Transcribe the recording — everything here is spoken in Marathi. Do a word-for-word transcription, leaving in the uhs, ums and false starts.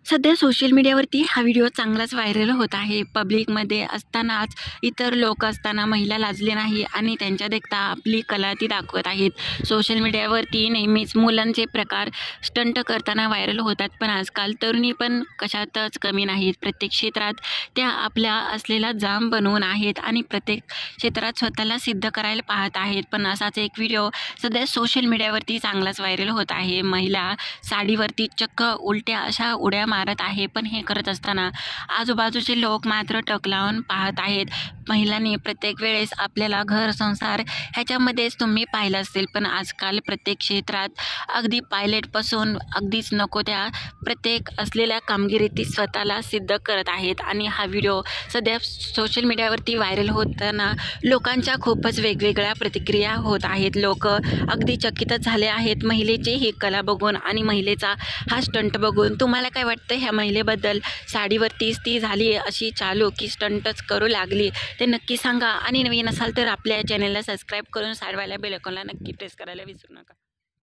सध्या सोशल मीडियावरती हा व्हिडिओ चांगलाच व्हायरल होत आहे. पब्लिकमध्ये असतानाच इतर लोक असताना महिला लाजली नाही आणि त्यांच्या देखता आपली कला ती दाखवत आहेत. सोशल मीडियावरती नेहमीच मुलांचे प्रकार स्टंट करताना व्हायरल होतात, पण आजकाल तरुणी पण कशातच कमी नाहीत. प्रत्येक क्षेत्रात त्या आपल्या असलेला जाम बनवून आहेत आणि प्रत्येक क्षेत्रात स्वतःला सिद्ध करायला पाहत आहेत. पण असाच एक व्हिडिओ सध्या सोशल मीडियावरती चांगलाच व्हायरल होत आहे. महिला साडीवरती चक्क उलट्या अशा उड्या मारत आहे, पण हे करत असताना आजूबाजूचे लोक मात्र टक लावून पाहत आहेत. महिलांनी प्रत्येक वेळेस आपल्याला घर संसार ह्याच्यामध्येच तुम्ही पाहिलं असेल, पण आजकाल प्रत्येक क्षेत्रात अगदी पायलटपासून अगदीच नको त्या प्रत्येक असलेल्या कामगिरीत ती स्वतःला सिद्ध करत आहेत. आणि हा व्हिडिओ सध्या सोशल मीडियावरती व्हायरल होताना लोकांच्या खूपच वेगवेगळ्या प्रतिक्रिया होत आहेत. लोक अगदी चकितच झाले आहेत महिलेची ही कला बघून आणि महिलेचा हा स्टंट बघून. तुम्हाला काय वाटतं ह्या महिलेबद्दल? साडीवरतीच ती झाली अशी चालू की स्टंटच करू लागली, ते नक्की सांगा. आणि नवीन असाल तर आपल्या चॅनलला सबस्क्राईब करून साईडवाल्या बेल आयकॉनला नक्की प्रेस करायला विसरू नका.